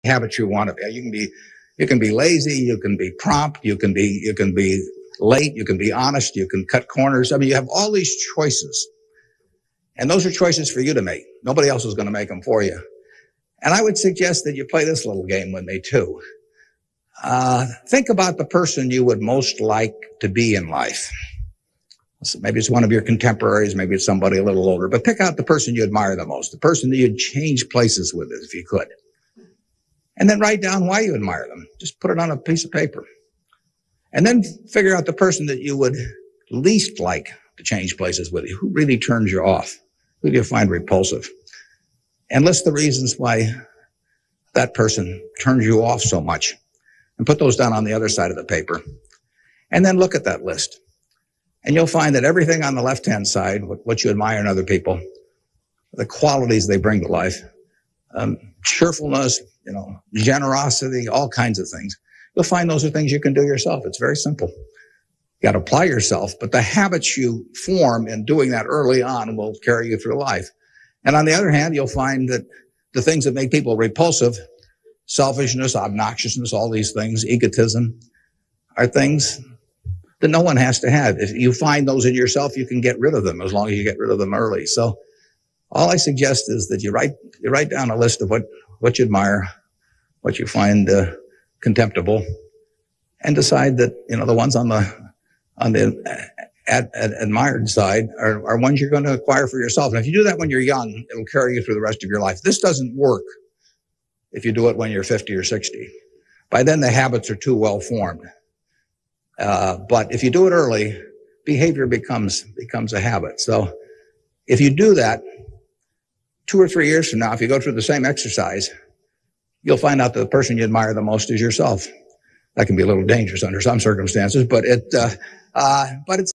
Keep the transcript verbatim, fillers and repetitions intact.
habits you want to be. You can be, you can be lazy, you can be prompt, you can be, you can be late, you can be honest, you can cut corners. I mean, you have all these choices. And those are choices for you to make. Nobody else is going to make them for you. And I would suggest that you play this little game with me too. Uh, think about the person you would most like to be in life. So maybe it's one of your contemporaries, maybe it's somebody a little older, but pick out the person you admire the most, the person that you'd change places with if you could. And then write down why you admire them. Just put it on a piece of paper. And then figure out the person that you would least like to change places with you. Who really turns you off? Who do you find repulsive? And list the reasons why that person turns you off so much. And put those down on the other side of the paper. And then look at that list. And you'll find that everything on the left-hand side, what you admire in other people, the qualities they bring to life, um, cheerfulness, you know, generosity, all kinds of things. You'll find those are things you can do yourself. It's very simple. You got to apply yourself, but the habits you form in doing that early on will carry you through life. And on the other hand, you'll find that the things that make people repulsive, selfishness, obnoxiousness, all these things, egotism, are things that no one has to have. If you find those in yourself, you can get rid of them as long as you get rid of them early. So all I suggest is that you write, you write down a list of what, what you admire, what you find uh, contemptible, and decide that, you know, the ones on the, on the ad, ad, admired side are, are ones you're going to acquire for yourself. And if you do that when you're young, it'll carry you through the rest of your life. This doesn't work if you do it when you're fifty or sixty. By then, the habits are too well formed. Uh, but if you do it early, behavior becomes, becomes a habit. So if you do that, two or three years from now, if you go through the same exercise, you'll find out that the person you admire the most is yourself. That can be a little dangerous under some circumstances, but it, uh, uh, but it's